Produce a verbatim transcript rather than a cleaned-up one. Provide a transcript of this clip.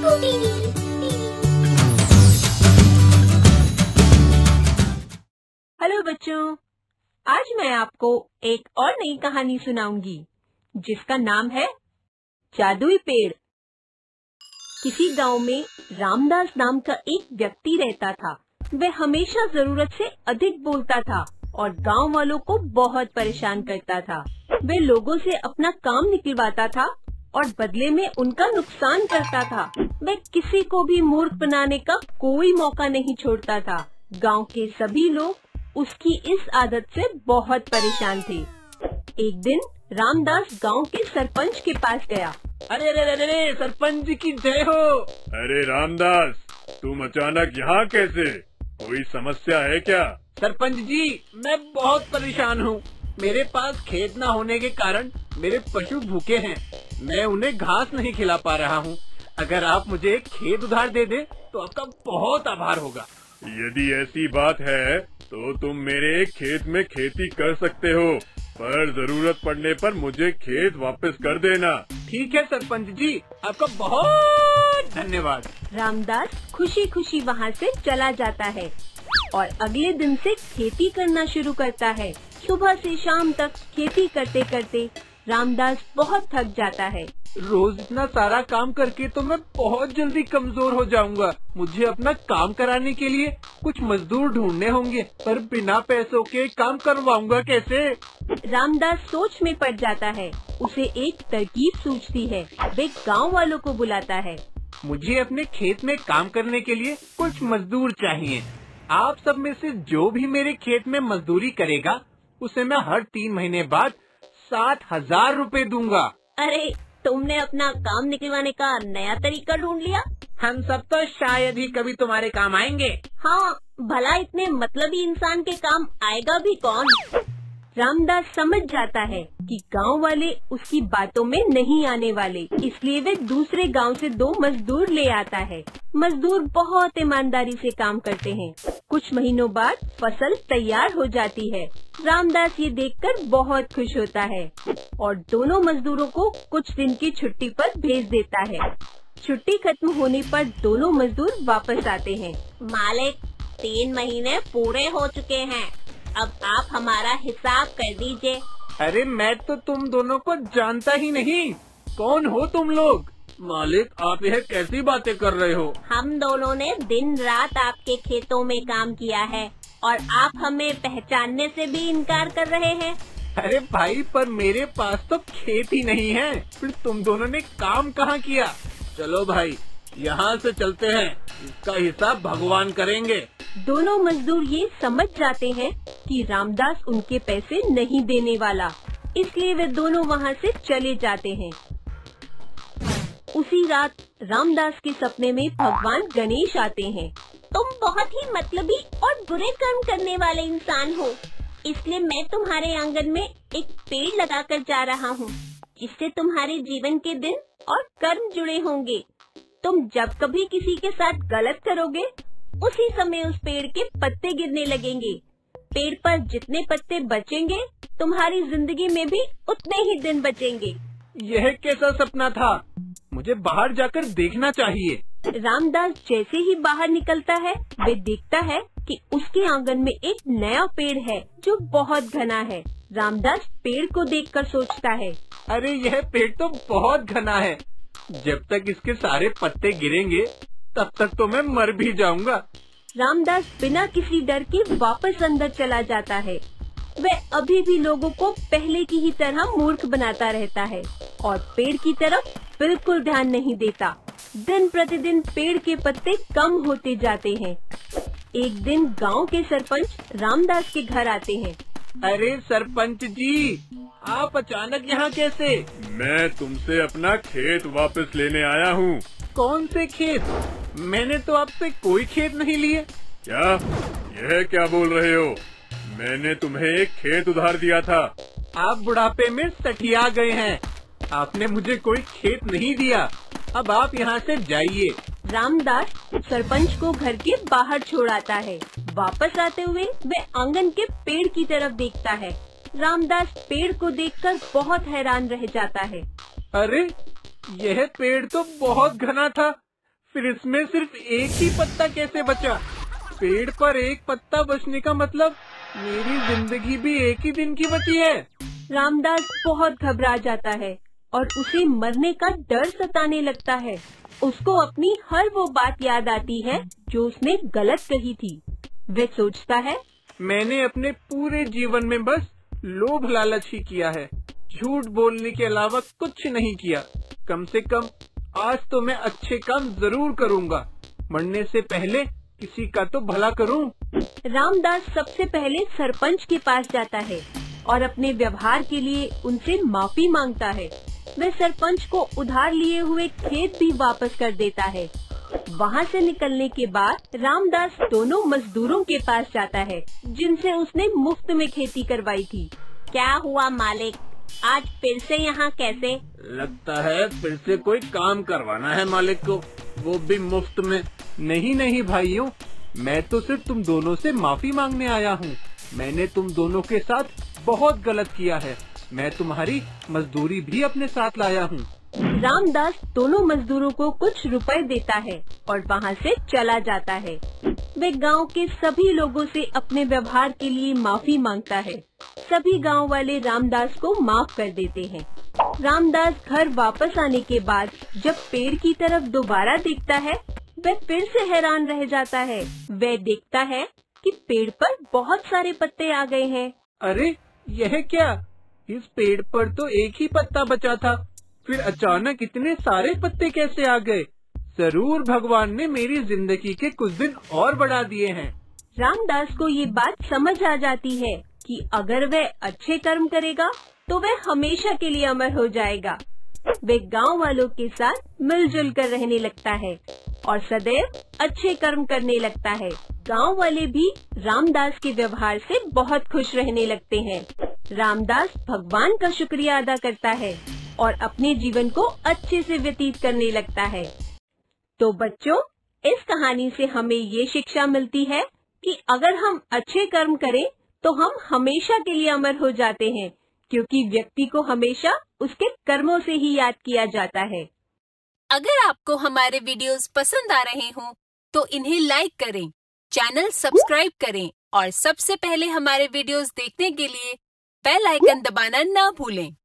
Chikoo TV. Hello बच्चों, आज मैं आपको एक और नई कहानी सुनाऊंगी जिसका नाम है जादुई पेड़। किसी गांव में रामदास नाम का एक व्यक्ति रहता था। वह हमेशा जरूरत से अधिक बोलता था और गांव वालों को बहुत परेशान करता था। वह लोगों से अपना काम निकलवाता था और बदले में उनका नुकसान करता था। वह किसी को भी मूर्ख बनाने का कोई मौका नहीं छोड़ता था। गांव के सभी लोग उसकी इस आदत से बहुत परेशान थे। एक दिन रामदास गांव के सरपंच के पास गया। अरे अरे अरे अरे सरपंच जी की जय हो। अरे रामदास, तुम अचानक यहाँ कैसे? कोई समस्या है क्या? सरपंच जी, मैं बहुत परेशान हूँ। मेरे पास खेत न होने के कारण मेरे पशु भूखे हैं। मैं उन्हें घास नहीं खिला पा रहा हूँ। अगर आप मुझे एक खेत उधार दे दे तो आपका बहुत आभार होगा। यदि ऐसी बात है तो तुम मेरे खेत में खेती कर सकते हो, पर जरूरत पड़ने पर मुझे खेत वापस कर देना। ठीक है सरपंच जी, आपका बहुत धन्यवाद। रामदास खुशी खुशी वहाँ से चला जाता है और अगले दिन से खेती करना शुरू करता है। सुबह से शाम तक खेती करते करते रामदास बहुत थक जाता है। रोज इतना सारा काम करके तो मैं बहुत जल्दी कमजोर हो जाऊंगा। मुझे अपना काम कराने के लिए कुछ मजदूर ढूंढने होंगे, पर बिना पैसों के काम करवाऊंगा कैसे? रामदास सोच में पड़ जाता है। उसे एक तरकीब सूझती है। वे गांव वालों को बुलाता है। मुझे अपने खेत में काम करने के लिए कुछ मजदूर चाहिए। आप सब में से जो भी मेरे खेत में मजदूरी करेगा उसे मैं हर तीन महीने बाद सात हजार रूपए दूंगा। अरे, तुमने अपना काम निकलवाने का नया तरीका ढूंढ लिया। हम सब तो शायद ही कभी तुम्हारे काम आएंगे। हाँ, भला इतने मतलबी इंसान के काम आएगा भी कौन? रामदास समझ जाता है कि गांव वाले उसकी बातों में नहीं आने वाले, इसलिए वे दूसरे गांव से दो मजदूर ले आता है। मजदूर बहुत ईमानदारी से काम करते हैं। कुछ महीनों बाद फसल तैयार हो जाती है। रामदास ये देखकर बहुत खुश होता है और दोनों मजदूरों को कुछ दिन की छुट्टी पर भेज देता है। छुट्टी खत्म होने पर दोनों मजदूर वापस आते हैं। मालिक, तीन महीने पूरे हो चुके हैं, अब आप हमारा हिसाब कर दीजिए। अरे मैं तो तुम दोनों को जानता ही नहीं। कौन हो तुम लोग? मालिक, आप यह कैसी बातें कर रहे हो? हम दोनों ने दिन रात आपके खेतों में काम किया है और आप हमें पहचानने से भी इनकार कर रहे हैं। अरे भाई, पर मेरे पास तो खेत ही नहीं है, फिर तुम दोनों ने काम कहाँ किया? चलो भाई, यहाँ से चलते हैं, इसका हिसाब भगवान करेंगे। दोनों मजदूर ये समझ जाते हैं कि रामदास उनके पैसे नहीं देने वाला, इसलिए वे दोनों वहाँ से चले जाते हैं। उसी रात रामदास के सपने में भगवान गणेश आते हैं। तुम बहुत ही मतलबी और बुरे कर्म करने वाले इंसान हो, इसलिए मैं तुम्हारे आंगन में एक पेड़ लगाकर जा रहा हूँ, जिससे तुम्हारे जीवन के दिन और कर्म जुड़े होंगे। तुम जब कभी किसी के साथ गलत करोगे, उसी समय उस पेड़ के पत्ते गिरने लगेंगे। पेड़ पर जितने पत्ते बचेंगे, तुम्हारी जिंदगी में भी उतने ही दिन बचेंगे। यह कैसा सपना था? मुझे बाहर जाकर देखना चाहिए। रामदास जैसे ही बाहर निकलता है, वे देखता है कि उसके आंगन में एक नया पेड़ है जो बहुत घना है। रामदास पेड़ को देखकर सोचता है, अरे यह पेड़ तो बहुत घना है। जब तक इसके सारे पत्ते गिरेंगे तब तक तो मैं मर भी जाऊंगा। रामदास बिना किसी डर के वापस अंदर चला जाता है। वह अभी भी लोगों को पहले की ही तरह मूर्ख बनाता रहता है और पेड़ की तरफ बिल्कुल ध्यान नहीं देता। दिन प्रतिदिन पेड़ के पत्ते कम होते जाते हैं। एक दिन गांव के सरपंच रामदास के घर आते हैं। अरे सरपंच जी, आप अचानक यहाँ कैसे? मैं तुमसे अपना खेत वापस लेने आया हूँ। कौन से खेत? मैंने तो आपसे कोई खेत नहीं लिए। क्या? यह क्या बोल रहे हो? मैंने तुम्हें एक खेत उधार दिया था। आप बुढ़ापे में सठिया गए हैं। आपने मुझे कोई खेत नहीं दिया। अब आप यहाँ से जाइए। रामदास सरपंच को घर के बाहर छोड़ आता है। वापस आते हुए वे आंगन के पेड़ की तरफ देखता है। रामदास पेड़ को देखकर बहुत हैरान रह जाता है। अरे, यह पेड़ तो बहुत घना था, फिर इसमें सिर्फ एक ही पत्ता कैसे बचा? पेड़ पर एक पत्ता बचने का मतलब मेरी जिंदगी भी एक ही दिन की बची है। रामदास बहुत घबरा जाता है और उसे मरने का डर सताने लगता है। उसको अपनी हर वो बात याद आती है जो उसने गलत कही थी। वह सोचता है, मैंने अपने पूरे जीवन में बस लोभ लालच ही किया है, झूठ बोलने के अलावा कुछ नहीं किया। कम से कम आज तो मैं अच्छे काम जरूर करूँगा। मरने से पहले किसी का तो भला करूँ। रामदास सबसे पहले सरपंच के पास जाता है और अपने व्यवहार के लिए उनसे माफी मांगता है। वह सरपंच को उधार लिए हुए खेत भी वापस कर देता है। वहाँ से निकलने के बाद रामदास दोनों मजदूरों के पास जाता है जिनसे उसने मुफ्त में खेती करवाई थी। क्या हुआ मालिक, आज फिर से यहाँ कैसे? लगता है फिर से कोई काम करवाना है मालिक को, वो भी मुफ्त में। नहीं नहीं भाइयों, मैं तो सिर्फ तुम दोनों से माफी मांगने आया हूँ। मैंने तुम दोनों के साथ बहुत गलत किया है। मैं तुम्हारी मजदूरी भी अपने साथ लाया हूँ। रामदास दोनों मजदूरों को कुछ रुपए देता है और वहाँ से चला जाता है। वे गांव के सभी लोगों से अपने व्यवहार के लिए माफी मांगता है। सभी गांव वाले रामदास को माफ कर देते हैं। रामदास घर वापस आने के बाद जब पेड़ की तरफ दोबारा देखता है, वह फिर से हैरान रह जाता है। वह देखता है कि पेड़ पर बहुत सारे पत्ते आ गए हैं। अरे यह क्या? इस पेड़ पर तो एक ही पत्ता बचा था, फिर अचानक इतने सारे पत्ते कैसे आ गए? जरूर भगवान ने मेरी जिंदगी के कुछ दिन और बढ़ा दिए हैं। रामदास को ये बात समझ आ जाती है कि अगर वह अच्छे कर्म करेगा तो वह हमेशा के लिए अमर हो जाएगा। वे गांव वालों के साथ मिलजुल कर रहने लगता है और सदैव अच्छे कर्म करने लगता है। गांव वाले भी रामदास के व्यवहार से बहुत खुश रहने लगते हैं। रामदास भगवान का शुक्रिया अदा करता है और अपने जीवन को अच्छे से व्यतीत करने लगता है। तो बच्चों, इस कहानी से हमें ये शिक्षा मिलती है कि अगर हम अच्छे कर्म करें तो हम हमेशा के लिए अमर हो जाते हैं, क्योंकि व्यक्ति को हमेशा उसके कर्मों से ही याद किया जाता है। अगर आपको हमारे वीडियोस पसंद आ रहे हों, तो इन्हें लाइक करें, चैनल सब्सक्राइब करें और सबसे पहले हमारे वीडियोस देखने के लिए बेल आइकन दबाना ना भूलें।